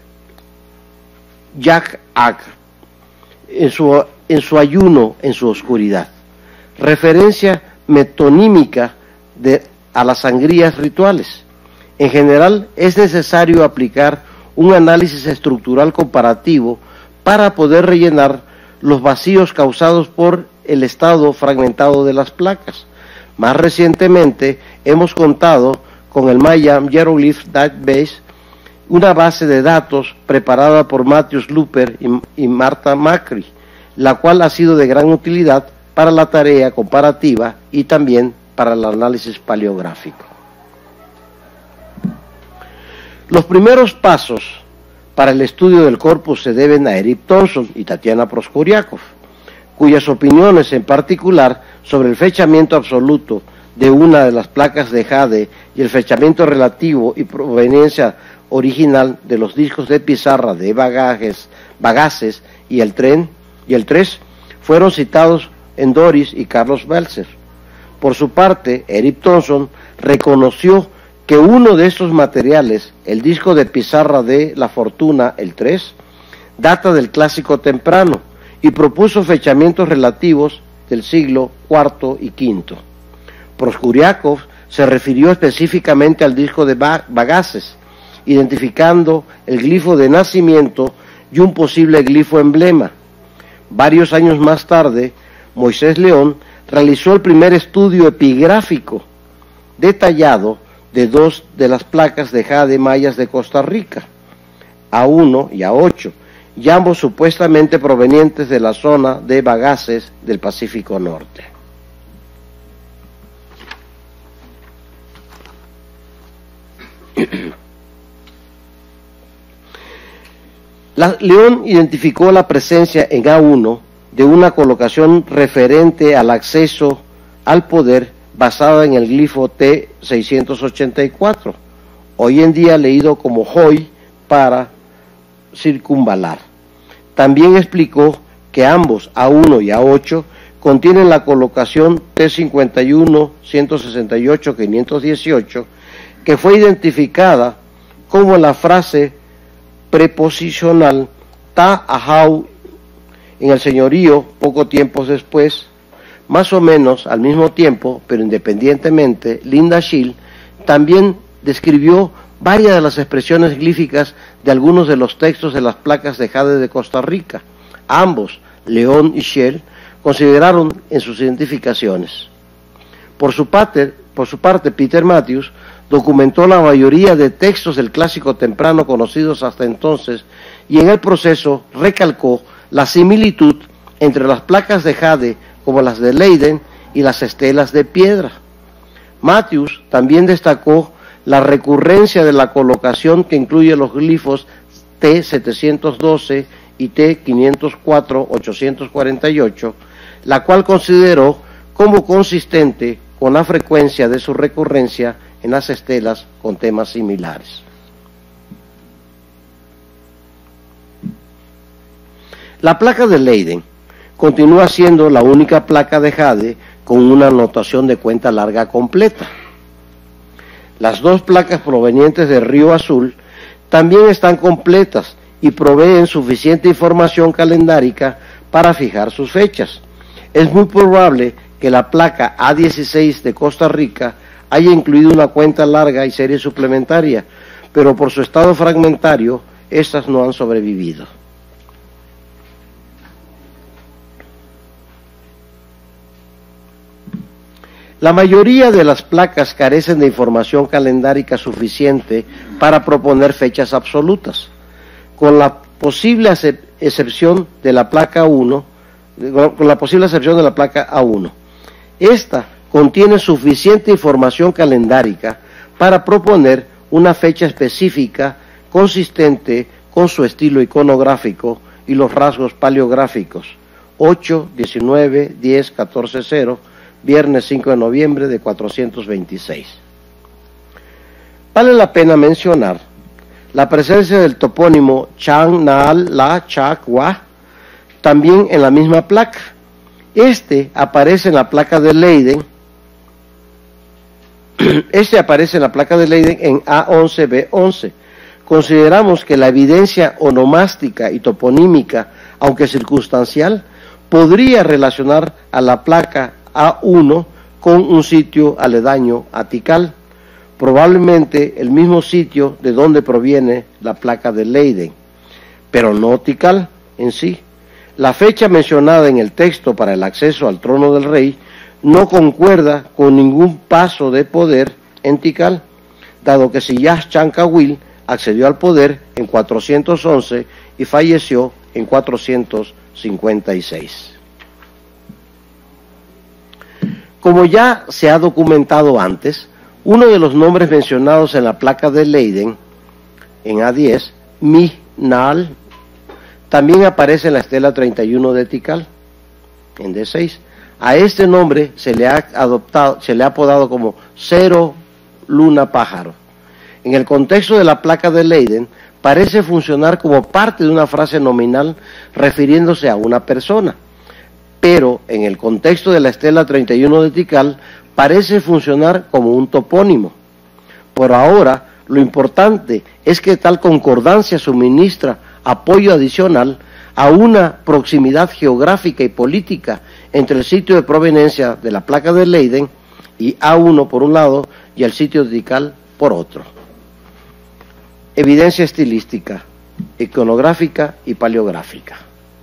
yak, ak, en su, en su ayuno, en su oscuridad. Referencia metonímica de, a las sangrías rituales. En general, es necesario aplicar un análisis estructural comparativo para poder rellenar los vacíos causados por el estado fragmentado de las placas. Más recientemente, hemos contado con el Maya Hieroglyph Database, una base de datos preparada por Matthews Looper y, y Marta Macri, la cual ha sido de gran utilidad para la tarea comparativa y también para el análisis paleográfico. Los primeros pasos para el estudio del corpus se deben a Eric Thompson y Tatiana Proskuriakov, cuyas opiniones en particular sobre el fechamiento absoluto de una de las placas de jade y el fechamiento relativo y proveniencia original de los discos de pizarra de bagajes, bagaces y el tren y el tres fueron citados en Doris y Carlos Belzer. Por su parte, Eric Thompson reconoció que uno de estos materiales, el disco de pizarra de La Fortuna, el tres, data del clásico temprano y propuso fechamientos relativos del siglo cuarto y quinto. Proskuriakov se refirió específicamente al disco de bagaces, identificando el glifo de nacimiento y un posible glifo emblema. Varios años más tarde, Moisés León realizó el primer estudio epigráfico detallado de dos de las placas de jade mayas de Costa Rica, A uno y A ocho, y ambos supuestamente provenientes de la zona de bagaces del Pacífico Norte. La, León identificó la presencia en A uno de una colocación referente al acceso al poder basada en el glifo T seiscientos ochenta y cuatro, hoy en día leído como Hoy para circunvalar. También explicó que ambos, A uno y A ocho, contienen la colocación T cincuenta y uno, ciento sesenta y ocho, quinientos dieciocho, que fue identificada como la frase preposicional ta ahau en el señorío poco tiempo después. Más o menos al mismo tiempo, pero independientemente, Linda Schill también describió varias de las expresiones glíficas de algunos de los textos de las placas de jade de Costa Rica. Ambos, León y Schill, consideraron en sus identificaciones. Por su parte, por su parte, Peter Matthews documentó la mayoría de textos del clásico temprano conocidos hasta entonces y en el proceso recalcó la similitud entre las placas de jade como las de Leiden y las estelas de piedra. Matthews también destacó la recurrencia de la colocación que incluye los glifos T setecientos doce y T quinientos cuatro, ochocientos cuarenta y ocho, la cual consideró como consistente con la frecuencia de su recurrencia en las estelas con temas similares. La placa de Leiden continúa siendo la única placa de jade con una notación de cuenta larga completa. Las dos placas provenientes de Río Azul también están completas y proveen suficiente información calendárica para fijar sus fechas. Es muy probable que la placa A dieciséis de Costa Rica haya incluido una cuenta larga y serie suplementaria, pero por su estado fragmentario, estas no han sobrevivido. La mayoría de las placas carecen de información calendárica suficiente para proponer fechas absolutas, con la posible excepción de la placa uno, con la posible excepción de la placa A uno. Esta contiene suficiente información calendárica para proponer una fecha específica consistente con su estilo iconográfico y los rasgos paleográficos: ocho, diecinueve, diez, catorce, cero, viernes cinco de noviembre de cuatrocientos veintiséis. Vale la pena mencionar la presencia del topónimo Chang Naal La Chakwa también en la misma placa. Este aparece en la placa de Leiden. Este aparece en la placa de Leiden en A once B once. Consideramos que la evidencia onomástica y toponímica, aunque circunstancial, podría relacionar a la placa A uno con un sitio aledaño a Tikal, probablemente el mismo sitio de donde proviene la placa de Leiden, pero no Tikal en sí. La fecha mencionada en el texto para el acceso al trono del rey no concuerda con ningún paso de poder en Tikal, dado que Siyah Chankawil accedió al poder en cuatrocientos once y falleció en cuatrocientos cincuenta y seis. Como ya se ha documentado antes, uno de los nombres mencionados en la placa de Leiden, en A diez, Mi-Naal, también aparece en la estela treinta y uno de Tikal, en D seis. A este nombre se le ha adoptado, se le ha apodado como Cero Luna Pájaro. En el contexto de la placa de Leiden, parece funcionar como parte de una frase nominal refiriéndose a una persona, pero en el contexto de la estela treinta y uno de Tikal parece funcionar como un topónimo. Por ahora, lo importante es que tal concordancia suministra apoyo adicional a una proximidad geográfica y política entre el sitio de proveniencia de la placa de Leiden y A uno por un lado y el sitio de Tikal por otro. Evidencia estilística, iconográfica y paleográfica.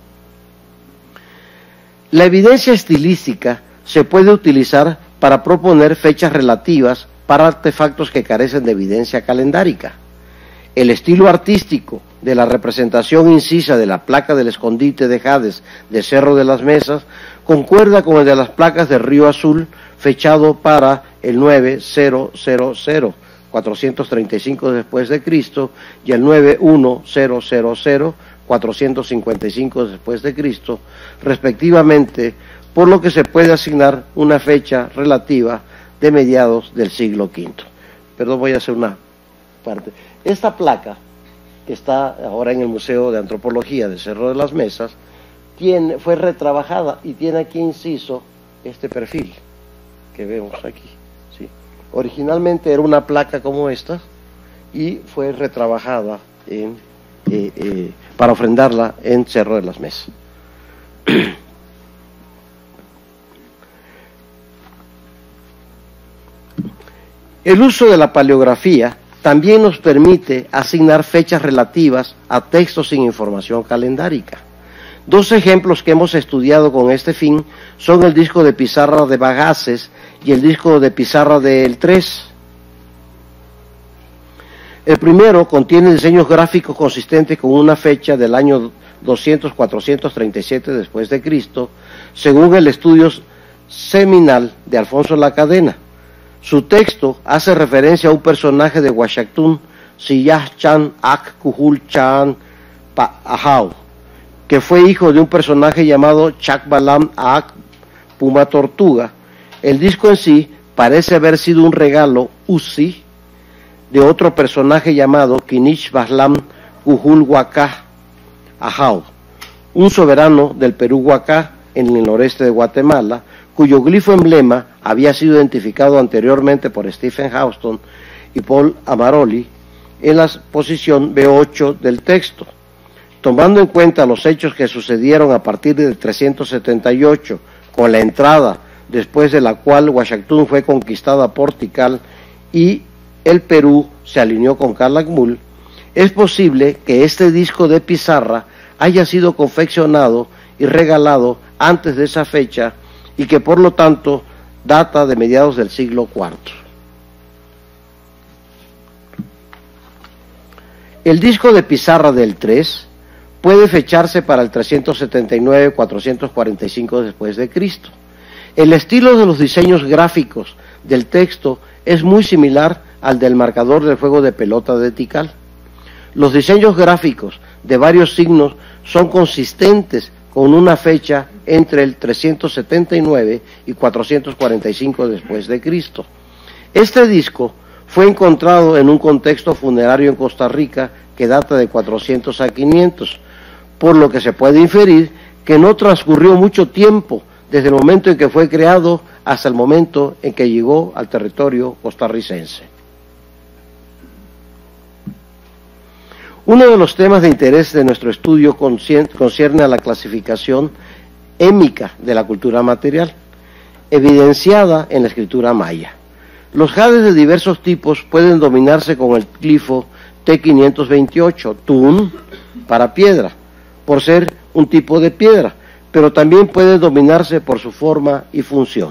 La evidencia estilística se puede utilizar para proponer fechas relativas para artefactos que carecen de evidencia calendárica. El estilo artístico de la representación incisa de la placa del escondite de Hades de Cerro de las Mesas concuerda con el de las placas de Río Azul, fechado para el nueve cero cero cero, cuatrocientos treinta y cinco después de Cristo, y el nueve uno cero cero cero, cuatrocientos cincuenta y cinco después de Cristo, respectivamente, por lo que se puede asignar una fecha relativa de mediados del siglo quinto. Perdón, voy a hacer una parte. Esta placa, que está ahora en el Museo de Antropología de Cerro de las Mesas, tiene, fue retrabajada y tiene aquí inciso este perfil que vemos aquí, ¿sí? Originalmente era una placa como esta y fue retrabajada en, eh, eh, para ofrendarla en Cerro de las Mesas. El uso de la paleografía también nos permite asignar fechas relativas a textos sin información calendárica. Dos ejemplos que hemos estudiado con este fin son el disco de pizarra de Bagaces y el disco de pizarra de El tres. El primero contiene diseños gráficos consistentes con una fecha del año doscientos a cuatrocientos treinta y siete después de Cristo, según el estudio seminal de Alfonso La Cadena. Su texto hace referencia a un personaje de Washington, Siyah Chan Ak Kuhul Chan Ahau, que fue hijo de un personaje llamado Chakbalam Ak Puma Tortuga. El disco en sí parece haber sido un regalo Uzi de otro personaje llamado Kinich Baslam Kuhul Waka Ahau, un soberano del Perú Huacá en el noreste de Guatemala, cuyo glifo emblema había sido identificado anteriormente por Stephen Houston y Paul Amaroli en la posición B ocho del texto. Tomando en cuenta los hechos que sucedieron a partir de trescientos setenta y ocho, con la entrada después de la cual Washington fue conquistada por Tikal y el Perú se alineó con Calakmul, es posible que este disco de pizarra haya sido confeccionado y regalado antes de esa fecha y que por lo tanto data de mediados del siglo cuarto. El disco de pizarra del tres puede fecharse para el trescientos setenta y nueve a cuatrocientos cuarenta y cinco después de Cristo. El estilo de los diseños gráficos del texto es muy similar al del marcador del juego de pelota de Tikal. Los diseños gráficos de varios signos son consistentes con una fecha entre el trescientos setenta y nueve y cuatrocientos cuarenta y cinco después de Cristo. Este disco fue encontrado en un contexto funerario en Costa Rica que data de cuatrocientos a quinientos, por lo que se puede inferir que no transcurrió mucho tiempo desde el momento en que fue creado hasta el momento en que llegó al territorio costarricense. Uno de los temas de interés de nuestro estudio concierne a la clasificación émica de la cultura material, evidenciada en la escritura maya. Los jades de diversos tipos pueden dominarse con el glifo T quinientos veintiocho, Tun, para piedra, por ser un tipo de piedra, pero también puede dominarse por su forma y función.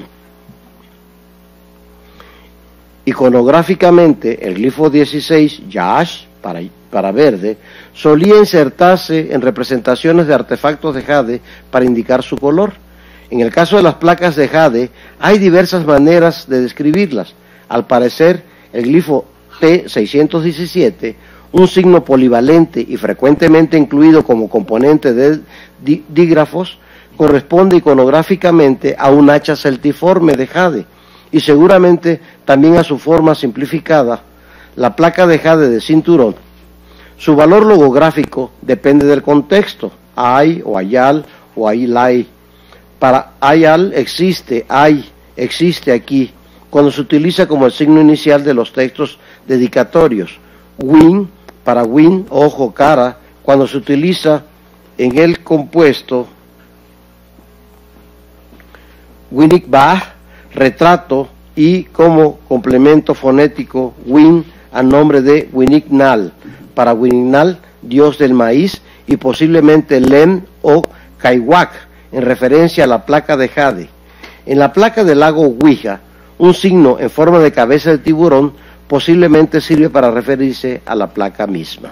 Iconográficamente, el glifo dieciséis, Yash, para, para verde, solía insertarse en representaciones de artefactos de jade para indicar su color. En el caso de las placas de jade, hay diversas maneras de describirlas. Al parecer, el glifo T seiscientos diecisiete, un signo polivalente y frecuentemente incluido como componente de dígrafos, corresponde iconográficamente a un hacha celtiforme de jade y seguramente también a su forma simplificada, la placa de jade de cinturón. Su valor logográfico depende del contexto, ay o ayal o aylay. Para ayal existe, ay, existe aquí, cuando se utiliza como el signo inicial de los textos dedicatorios. Win, para win, ojo, cara, cuando se utiliza en el compuesto winikbah, retrato, y como complemento fonético win a nombre de Winiknal, para Winiknal, dios del maíz, y posiblemente Lem o Kaiwak, en referencia a la placa de jade. En la placa del lago Ouija, un signo en forma de cabeza de tiburón posiblemente sirve para referirse a la placa misma.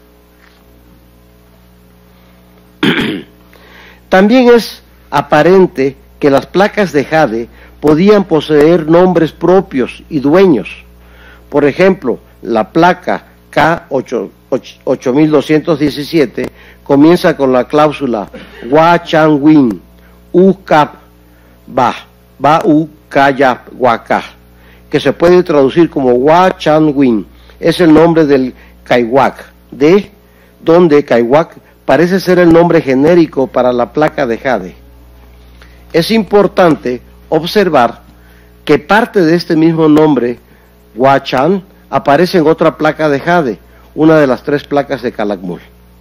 También es aparente que las placas de jade podían poseer nombres propios y dueños. Por ejemplo, la placa K ocho mil doscientos diecisiete comienza con la cláusula Wa Chan Win, U Kap Ba, Ba U Kayap Waka, que se puede traducir como Wa Chan Win. Es el nombre del Kaiwak, de donde Kaiwak parece ser el nombre genérico para la placa de jade. Es importante observar que parte de este mismo nombre, Wa Chan, aparece en otra placa de jade, una de las tres placas de Calakmul.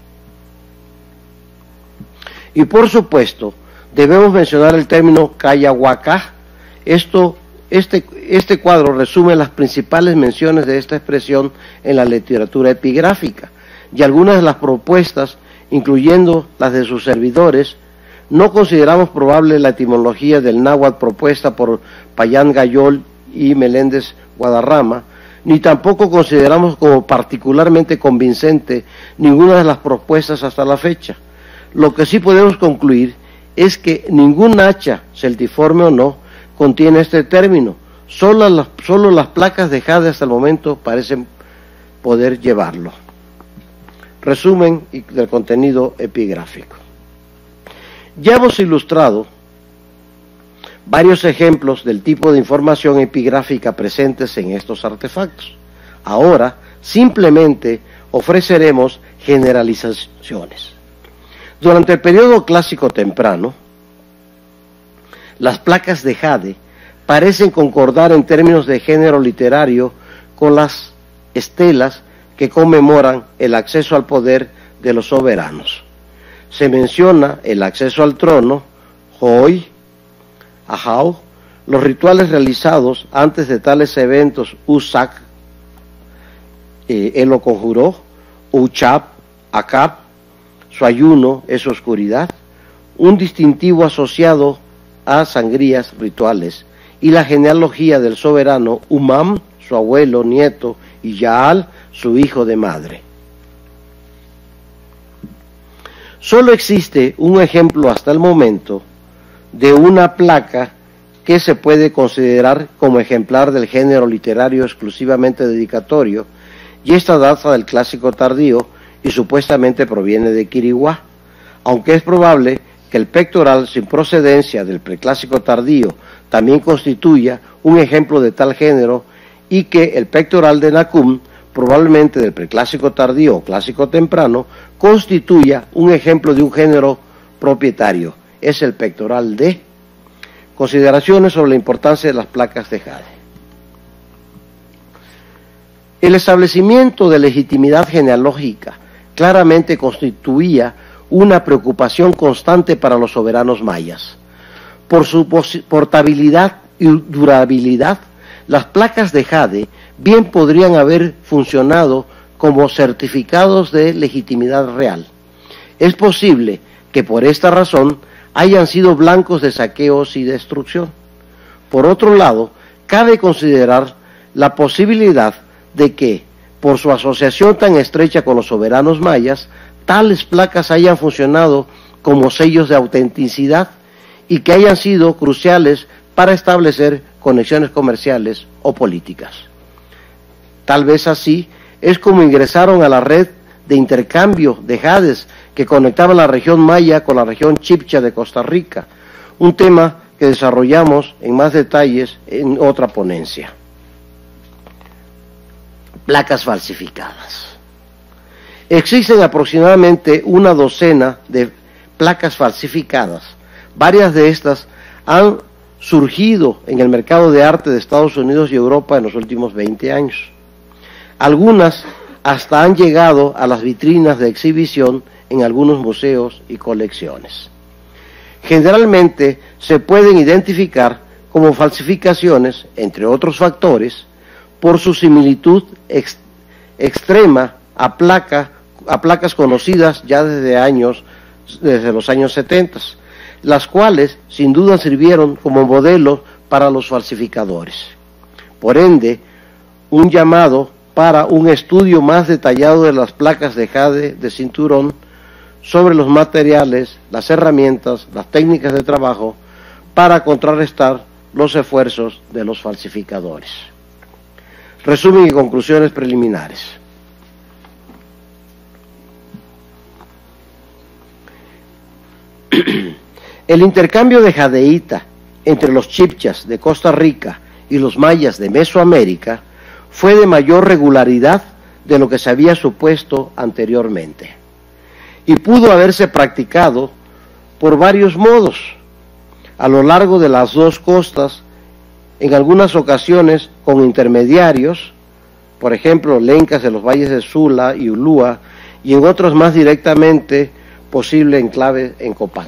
Y por supuesto, debemos mencionar el término Kayawaka. Esto, este, este cuadro resume las principales menciones de esta expresión en la literatura epigráfica, y algunas de las propuestas, incluyendo las de sus servidores. No consideramos probable la etimología del náhuatl propuesta por Payán Gayol y Meléndez Guadarrama, ni tampoco consideramos como particularmente convincente ninguna de las propuestas hasta la fecha. Lo que sí podemos concluir es que ningún hacha, celtiforme o no, contiene este término. Solo las, solo las placas de jade hasta el momento parecen poder llevarlo. Resumen del contenido epigráfico. Ya hemos ilustrado varios ejemplos del tipo de información epigráfica presentes en estos artefactos. Ahora, simplemente ofreceremos generalizaciones. Durante el periodo clásico temprano, las placas de jade parecen concordar en términos de género literario con las estelas que conmemoran el acceso al poder de los soberanos. Se menciona el acceso al trono, Hoy, Ahau, los rituales realizados antes de tales eventos, Usak, eh, él lo conjuró, Uchap, Akap, su ayuno es oscuridad, un distintivo asociado a sangrías rituales, y la genealogía del soberano Umam, su abuelo, nieto, y Yaal, su hijo de madre. Solo existe un ejemplo hasta el momento de una placa que se puede considerar como ejemplar del género literario exclusivamente dedicatorio, y esta data del Clásico tardío y supuestamente proviene de Quiriguá, aunque es probable que el pectoral sin procedencia del Preclásico tardío también constituya un ejemplo de tal género, y que el pectoral de Nacum, probablemente del Preclásico tardío o Clásico temprano, constituya un ejemplo de un género propietario, es el pectoral de. Consideraciones sobre la importancia de las placas de jade. El establecimiento de legitimidad genealógica claramente constituía una preocupación constante para los soberanos mayas. Por su portabilidad y durabilidad, las placas de jade bien podrían haber funcionado como certificados de legitimidad real. Es posible que por esta razón hayan sido blancos de saqueos y destrucción. Por otro lado, cabe considerar la posibilidad de que, por su asociación tan estrecha con los soberanos mayas, tales placas hayan funcionado como sellos de autenticidad y que hayan sido cruciales para establecer conexiones comerciales o políticas. Tal vez así es como ingresaron a la red de intercambio de jades que conectaba la región maya con la región chibcha de Costa Rica, un tema que desarrollamos en más detalles en otra ponencia. Placas falsificadas. Existen aproximadamente una docena de placas falsificadas. Varias de estas han surgido en el mercado de arte de Estados Unidos y Europa en los últimos veinte años. Algunas hasta han llegado a las vitrinas de exhibición en algunos museos y colecciones. Generalmente se pueden identificar como falsificaciones, entre otros factores, por su similitud ex, extrema a, placa, a placas conocidas ya desde, años, desde los años setenta, las cuales sin duda sirvieron como modelo para los falsificadores. Por ende, un llamado para un estudio más detallado de las placas de jade de cinturón, sobre los materiales, las herramientas, las técnicas de trabajo, para contrarrestar los esfuerzos de los falsificadores. Resumen y conclusiones preliminares. El intercambio de jadeíta entre los chibchas de Costa Rica y los mayas de Mesoamérica fue de mayor regularidad de lo que se había supuesto anteriormente, y pudo haberse practicado por varios modos a lo largo de las dos costas, en algunas ocasiones con intermediarios, por ejemplo, lencas de los valles de Sula y Ulúa, y en otros más directamente posible enclave en Copán.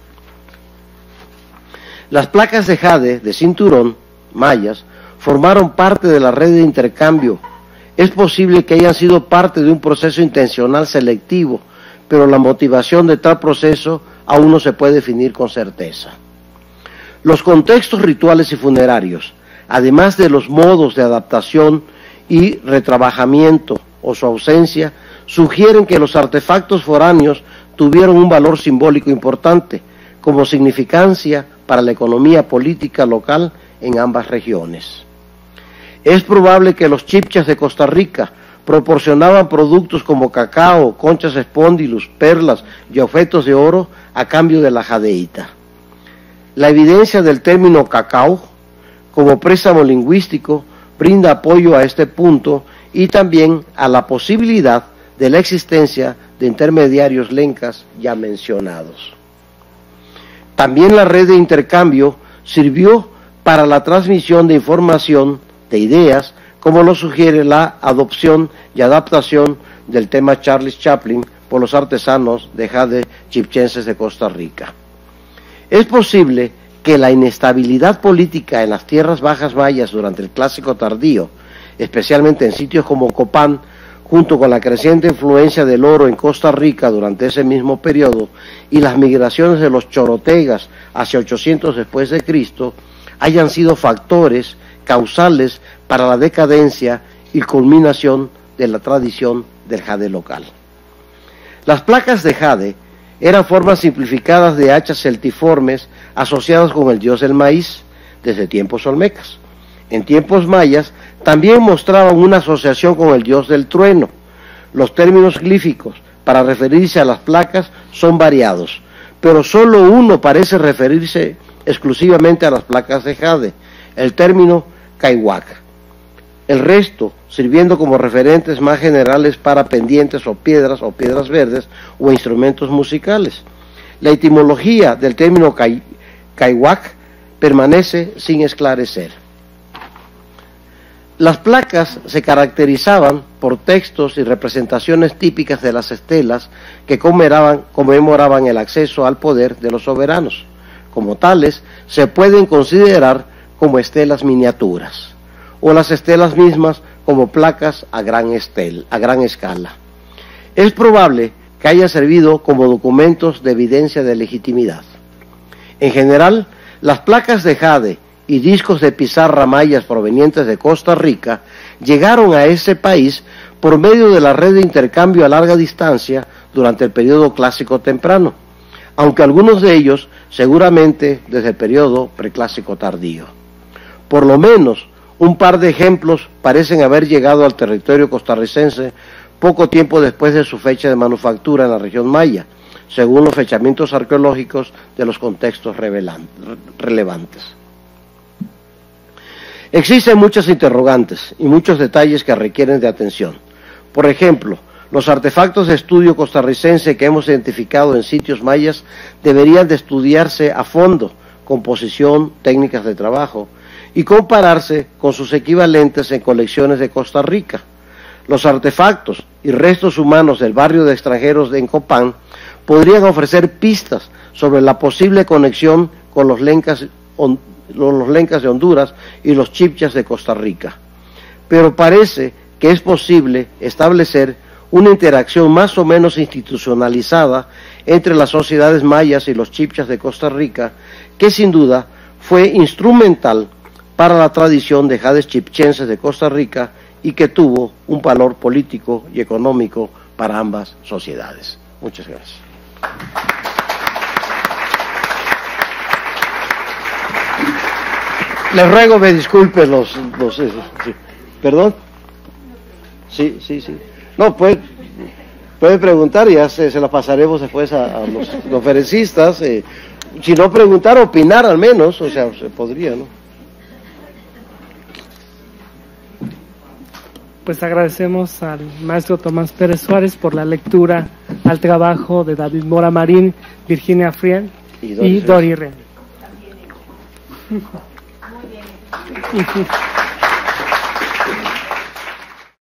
Las placas de jade de cinturón mayas formaron parte de la red de intercambio. Es posible que hayan sido parte de un proceso intencional selectivo, pero la motivación de tal proceso aún no se puede definir con certeza. Los contextos rituales y funerarios, además de los modos de adaptación y retrabajamiento o su ausencia, sugieren que los artefactos foráneos tuvieron un valor simbólico importante, como significancia para la economía política local en ambas regiones. Es probable que los chibchas de Costa Rica proporcionaban productos como cacao, conchas espondylus, perlas y objetos de oro a cambio de la jadeíta. La evidencia del término cacao como préstamo lingüístico brinda apoyo a este punto y también a la posibilidad de la existencia de intermediarios lencas ya mencionados. También la red de intercambio sirvió para la transmisión de información, de ideas, como lo sugiere la adopción y adaptación del tema Charles Chaplin por los artesanos de jade chibchenses de Costa Rica. Es posible que la inestabilidad política en las tierras bajas mayas durante el Clásico tardío, especialmente en sitios como Copán, junto con la creciente influencia del oro en Costa Rica durante ese mismo periodo y las migraciones de los chorotegas hacia ochocientos después de Cristo, hayan sido factores causales para la decadencia y culminación de la tradición del jade local. Las placas de jade eran formas simplificadas de hachas celtiformes asociadas con el dios del maíz desde tiempos olmecas. En tiempos mayas también mostraban una asociación con el dios del trueno. Los términos glíficos para referirse a las placas son variados, pero solo uno parece referirse exclusivamente a las placas de jade, el término kaiwak. El resto sirviendo como referentes más generales para pendientes o piedras o piedras verdes o instrumentos musicales. La etimología del término kai, kaiwak permanece sin esclarecer. Las placas se caracterizaban por textos y representaciones típicas de las estelas que conmemoraban, conmemoraban el acceso al poder de los soberanos. Como tales, se pueden considerar como estelas miniaturas, o las estelas mismas como placas a gran, estel, a gran escala. Es probable que haya servido como documentos de evidencia de legitimidad. En general, las placas de jade y discos de pizarra mayas provenientes de Costa Rica llegaron a ese país por medio de la red de intercambio a larga distancia durante el periodo clásico temprano, aunque algunos de ellos seguramente desde el periodo preclásico tardío. Por lo menos un par de ejemplos parecen haber llegado al territorio costarricense poco tiempo después de su fecha de manufactura en la región maya, según los fechamientos arqueológicos de los contextos relevantes. Existen muchas interrogantes y muchos detalles que requieren de atención. Por ejemplo, los artefactos de estudio costarricense que hemos identificado en sitios mayas deberían de estudiarse a fondo, composición, técnicas de trabajo, y compararse con sus equivalentes en colecciones de Costa Rica. Los artefactos y restos humanos del barrio de extranjeros de Encopán podrían ofrecer pistas sobre la posible conexión con los lencas, on, los lencas de Honduras y los chibchas de Costa Rica. Pero parece que es posible establecer una interacción más o menos institucionalizada entre las sociedades mayas y los chibchas de Costa Rica, que sin duda fue instrumental para la tradición de jades chibchenses de Costa Rica y que tuvo un valor político y económico para ambas sociedades. Muchas gracias. Les ruego me disculpen los... los sí. ¿Perdón? Sí, sí, sí. No, puede, puede preguntar y ya se, se la pasaremos después a, a los conferencistas. Eh, si no preguntar, opinar al menos, o sea, se podría, ¿no? Pues agradecemos al maestro Tomás Pérez Suárez por la lectura al trabajo de David Mora Marín, Virginia Friel y Dori, y Dori Ren. Muy bien.